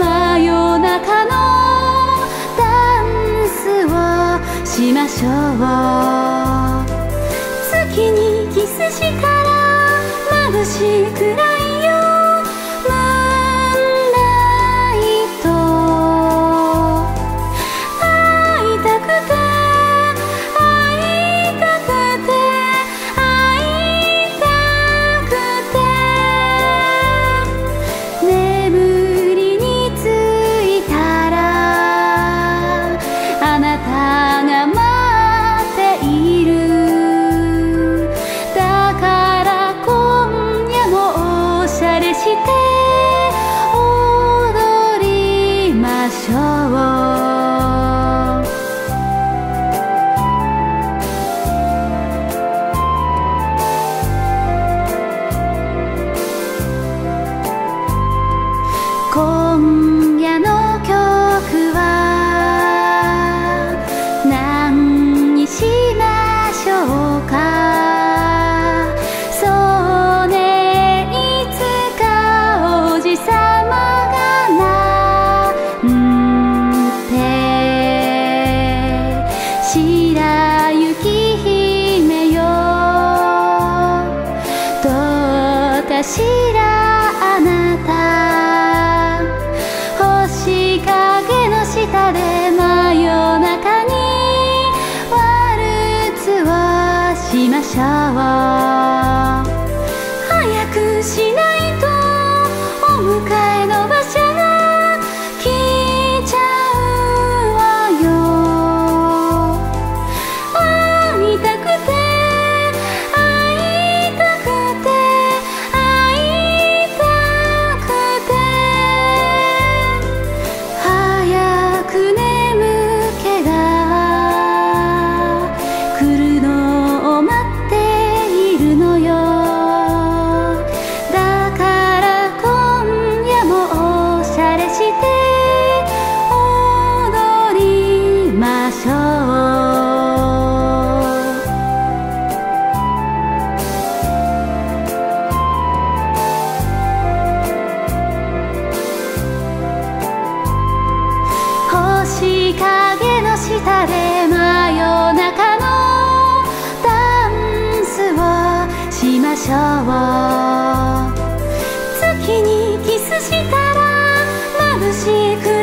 真夜中のダンスをしましょう。月にキスしたら眩しくないよムーンライト。会いたくて会いたくて会いたくて、眠りについたらあなたが待っている。だから今夜もおしゃれして踊りましょう。今夜の曲は何にしましょうか。そうね、いつかおじさまがなんて白雪姫よどうかしらあなた星影の下で真夜中にワルツをしましょう。早くしないとお迎えの馬車が来ちゃうわよ。会いたくて会いたくて会いたくて、早く眠気が来るのを待っているのよ。だから今夜もおしゃれして踊りましょう。星影の下で真夜中のダンスをしましょう。月にキスしたら眩しく